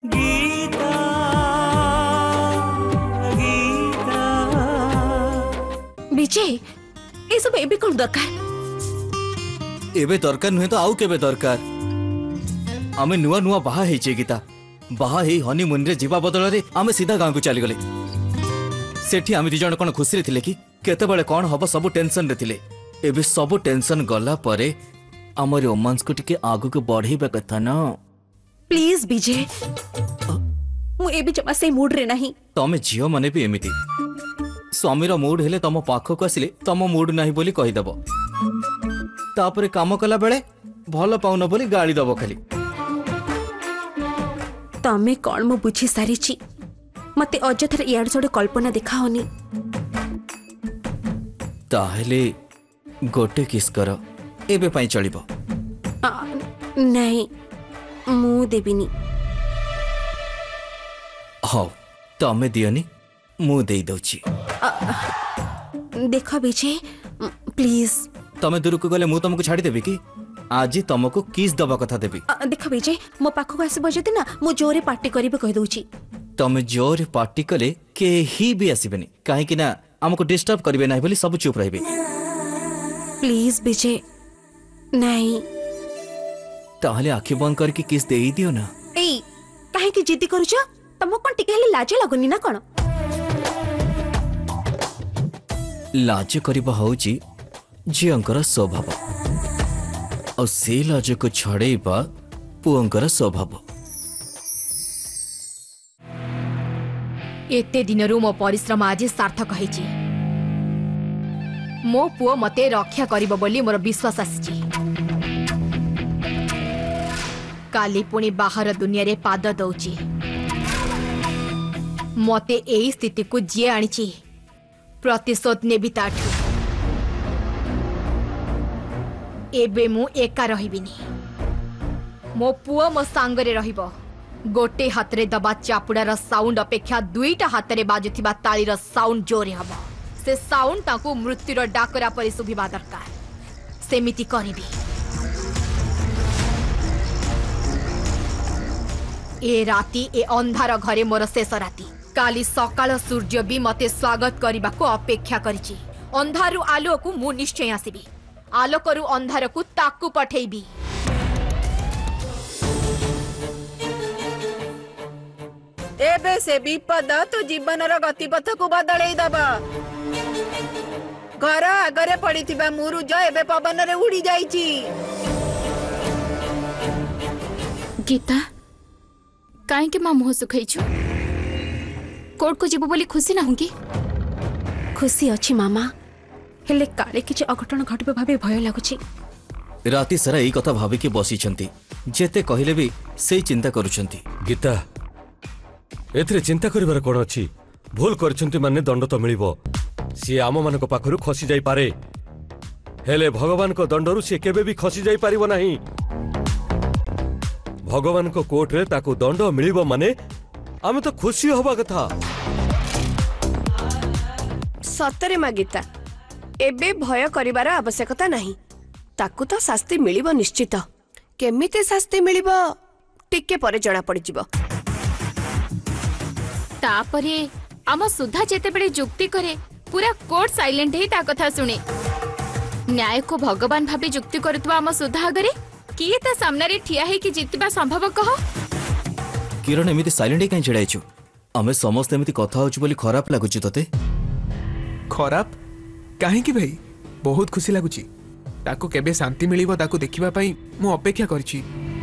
गीता गीता विजय ये सब एबे कौन दरकार? एबे दरकार नुहे तो आउ केबे दरकार। आमे नुआ नुआ बाहा हेचे गीता। बाहा हे हनीमून रे जीवा बदल रे आमे सीधा गांव को चली गले। सेठी आमे दी जण कोन खुशी रे थिले कि केते बेले कोन हबो सब टेंशन रे थिले। एबे सब टेंशन गला परे हमर रोमांस को टिके आगु को बढ़ेबा कथा ना। प्लीज विजय मु एबे जमा से मूड रे नहीं। तमे जियो माने भी एमिति स्वामीर मूड हेले तम पाख को आसिले तम मूड नाही बोली कहि दबो। तापरे काम कला बेले भलो पाउन बोली गाली दबो खाली। तमे कौन मु बुझी सारी छी। मते अजथर यार जोड़े कल्पना देखा होनी। ताहले गोटे किस कर एबे पाई चलिबो। नहीं मु देबिनी। हाउ तमे दियनी मु देई दउची। देखो विजय प्लीज। तमे दूर को गले मु तुमको छाड़ी देबी कि आज तुमको किस दबा कथा देबी। देखो विजय मो पाखो आसबो जति ना मु जोरे पार्टी करिबे कहि दउची। तमे जोर पार्टी कले केही भी आसीबेनी काहे कि ना हमको डिस्टर्ब करिवे नाही बोली सब चुप रहिबे। प्लीज विजय नहीं। ताहले आखि बंद करके किस देई दियो ना। ए काहे की जिद्दी करूछ? तमको कोन टिके हेले लाज लागुनी ना कोन? लाज करिबा होउची झियंकर स्वभाव और से लाज को छड़ेबा पुअंकर स्वभाव। एते दिनरु मो परिश्रम आज सार्थक होईची। मो पुओ मते रक्षा करिबो बोली मोर विश्वास आसीची। काली पुणी बाहर दुनिया रे पाद दउची। मते एई स्थिति को जे आनीची प्रतिशोध नेबी ताठू। एबे मु एका रहिबिनी। मो पुओ मो सांगरे रहिबो। गोटे हाथ रे दबा चापुडार साउंड अपेक्षा दुईटा हाथ रे बाजुथिबा तालीर साउंड जोरे हबो। से साउंड ताकू मृत्युर डाकरा परि सुभिबा दरकार। सेमिति करिबी। ए राती ए अंधार घरे मोर शेष राती। काली सकाळ सूर्य भी मते स्वागत करिबा को अपेक्षा करिछि। अंधारु आलोक को मु निश्चय आसीबी। आलोकरु अंधार को ताकू पठेइबी। एबे से विपद तो जीवनर गतिपथ को बदलई दबा। घर आगरे पड़िथिबा मुरुज एबे पवन रे उड़ी जाईची। गीता काहे के मां मुह सुखैछु? कोर्ट को जीवो बोली खुशी ना होगी? खुशी अछि मामा हेले काले किछ अघटन घटबे भाबे भय लागुछि। राती सारा एई कथा भाबी के बसी छंती। जेते कहिले भी सेई चिंता करूछंती। गीता एथरे चिंता करिवार कोन अछि? भूल करछंती माने दंड तो मिलिबो। सी आम मानक पाखरु खसी जाई पारे हेले भगवान को दंडरु से केबे भी खसी जाई पारिबो नाही। भगवान को कोर्ट रे ताकू दंड मिलिबो माने आमे तो खुशी होबा कथा। सतरे मा गीता एबे भय करिवार आवश्यकता नाही। ताकू तो शास्ति मिलिबो निश्चित। केमिते शास्ति मिलिबो टिके परे जणा पड़ि जिवो। तापरे आम सुधा जेते बेले जुक्ति करे पूरा कोर्ट साइलेंट ही ता कथा सुने। न्याय को भगवान भाबे जुक्ति करतवा आम सुधा आगरे किए ता सामने रे ठिया हे कि जितबा संभव कह। किरण एमिति साइलेंट काई छेडाइछु? आमे समस्त एमिति कथा होछु बोली खराब लागुची तते? खराब काहे कि भाई बहुत खुशी लागुची। ताको केबे शांति मिलिबो ताको देखिबा पई मु अपेक्षा करछि।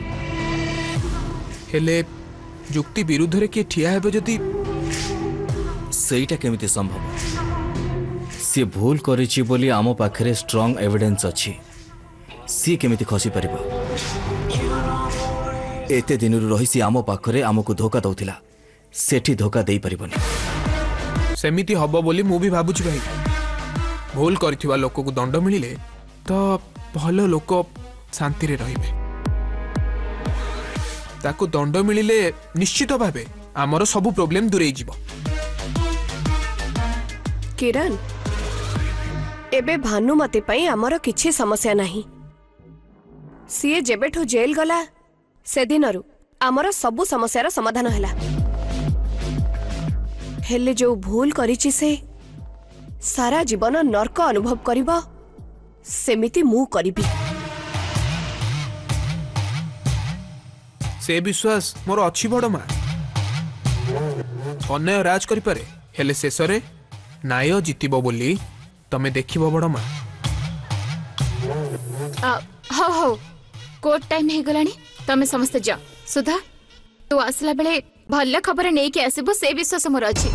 हेले जुक्ति विरुद्ध रे के ठिया हेबो जति सेईटा केमिति संभव? सी भूल करिछि बोली आम पाखरे स्ट्रांग एविडेंस अछि। सी केमिति खसी परिबो? एते दिनरु रही सी आम पाखरे आमको धोखा दउथिला। सेठी धोखा देई परिबोनी। सेमिति हबो बोली मु भी भाबुछि भाई। भूल करथिबा लोक को दंड मिलिले तो भलो लोक शांति रे रहिबे। ताको दंड मिलिले निश्चित भाबे आमर सब प्रॉब्लम दूरेई जिवो। किरण एबे भानुमती पई आमर किछि समस्या नाही। सीए जेबेठो जेल गला से दिनरु आमर सबु समस्यार समाधान हैला हेले जो भूल करिछि से सारा जीवन नर्क अनुभव करिबो सेमिति मु करिबी से विश्वास मोर अच्छी बड़ माँ अन्याय राज करि पारे हेले शेष रे न्याय जितिबो बोली तमे देखिबो बड़ माँ हो हो कोर्ट टाइम हे गलानी तमे समस्त जा सुधा तू आसला बेले भल खबर नहीं कि आसीबो से विश्वास मोर अछि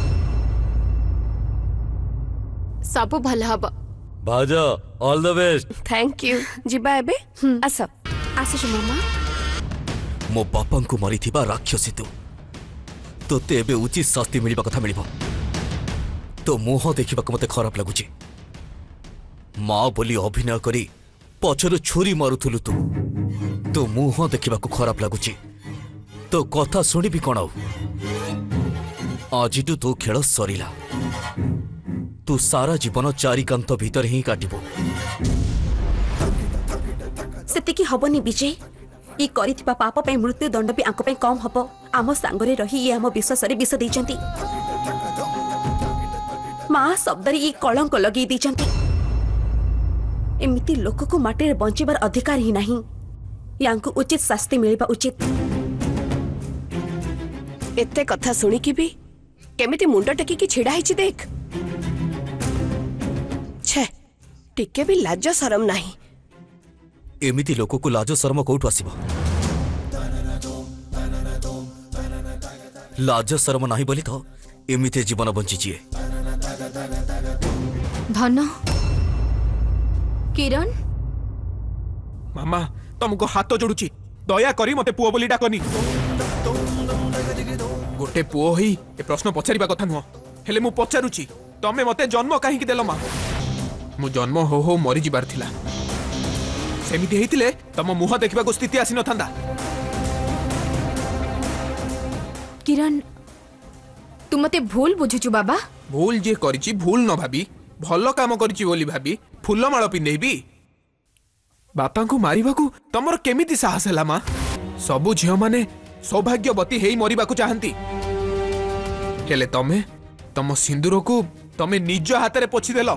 सब भल हब भाजा all the best thank you जिबा एबे आस आसुछु मामा मो बापा को मरी राक्षसी तोते एबे उचित शास्ति मिलवा कथा मिलिबो तो मुह देखा मते खराब लगुची माँ बोली अभिनय करी पछरु छुरी मारुथुलु तो मुह देखा खराब लगुची तो कथा शुणी कौन आज तो खेल सरीला तू सारा जीवन चारिकांत भीतर ही काटिबो सेतिकी हबनी विजय ये करिथिबा पाप पे मृत्यु दंड भी आंको पे कम हबो आम सांगरे रही ये आम विश्वास रे विष देचंती मां शब्द रे ये कलंक लगी देचंती एमिति लोक को माटी रे बंचिबार अधिकार ही नहीं यांको उचित शास्ति मिलबा उचित एते कथा सुनी कि भी केमिति मुंड टेकी की छिड़ा हिची देख छे टिके भी लाज शरम नहीं एमिति लोक को लाज शर्म कोठु आसीबो लाज शर्म नाही बोली तो एमिति जीवन बंची जिए धन किरण मामा तुमको हाथ जोड़ुची दया करी मते पुओ बोली डाकनी गोटे पुओ ही ए प्रश्न पचारिबा कथा नुह हेले मु पचारुची तमे मते जन्म काहे देलो मा मु जन्म हो हो मरी जिबार थिला सेमिति हेतिले तम मुह देखिबा को स्थिति आसी न थांदा किरण तू मते भूल बुझुचु बाबा भूल जे करिची भूल न भाबी भलो काम करिची बोली भाबी फुलमाଳ पिंधेबी बापा को मारिबा को तमर केमिति साहस हला मा सबु झियो माने सौभाग्यवती हेई मरिबा को चाहंती हेले तमे तम सिंदूर को तमे निज हाथ रे पोछि देलो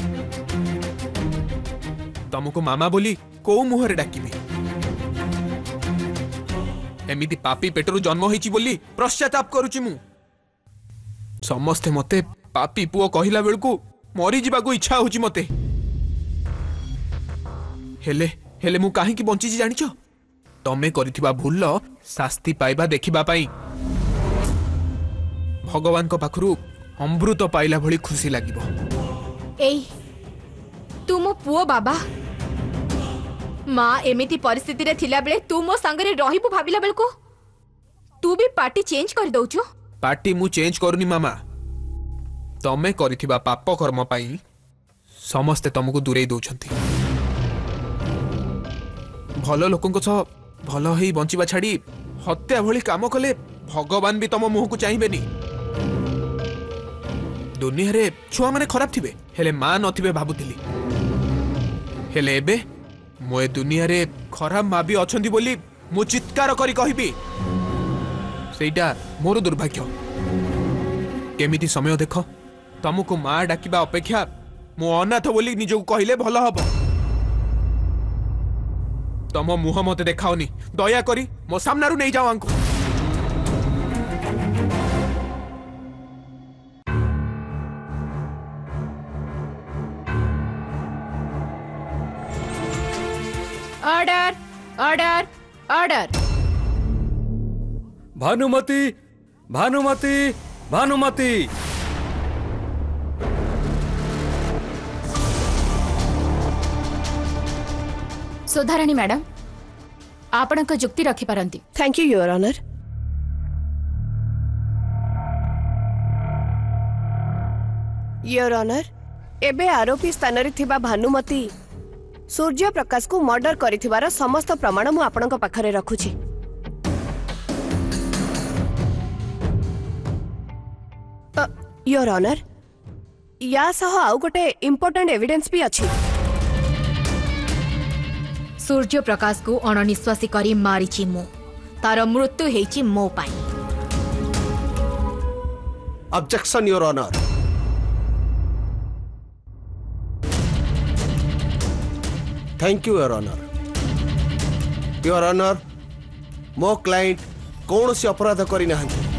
तमको मामा बोली को मुहरे डाकिबी एमिति पापी पेटरू जन्म होईची बोली पश्चाताप करूची मु समस्ते मते पापी पुओ कहिला बेलकू मरी जीवाको इच्छा होची मते हेले हेले मु काहे की बंची जानिछ तमे करिथिबा भूल शास्ति पाइबा देखिबा पाई भगवान को पाखरु अमृत पाइला भली खुशी लागिबो एई तू मो पुओ बाबा माँ एमिति परिस्थिति रे थिला बेले तू मो संगरे रहिबु भाबिला बेलको तू भी पार्टी चेंज कर दउछु पार्टी मु चेंज करूनी मामा तमे करिथिबा पाप कर्म पाई समस्ते तुमको दूरेई दउछंती भल लोकंको छ भल हेई बंचिबा छाड़ी हत्या भली काम कले भगवान भी तम मुह को चाहिबेनी दुनिया रे छुआ माने खराब थिबे हेले मां नथिबे भाबुतिली हेले एबे मोए दुनिया रे खराब मां भी अछंती बोली मु चित्कार करी कहिबी सेटा मोर दुर्भाग्य केमिति समय देख तुमको मां डाकिबा अपेक्षा मु अनाथ बोली निजो कहिले भल हबो तम मुह मते देखाओनी दया करी मो सामनारू नहीं जाओ आंको order order order Bhanumati Bhanumati Bhanumati Sudharani madam आपण जुक्ति रखी पारंती thank you your honour your honour एबे आरोपी स्थान रे थिबा भानुमती सूर्य प्रकाश को मर्डर करिथिबार समस्त प्रमाण मु आपनक पाखरे रखुछि योर ऑनर या सह आउ गोटे इंपोर्टेंट एविडेंस भी अछि सूर्य प्रकाश को अणनिश्वासी करी मारिची मु तार मृत्यु हेची मो पाई। Objection your honour. Thank you your honour. Your honour, मो क्लाइंट कौन सी अपराध करी ना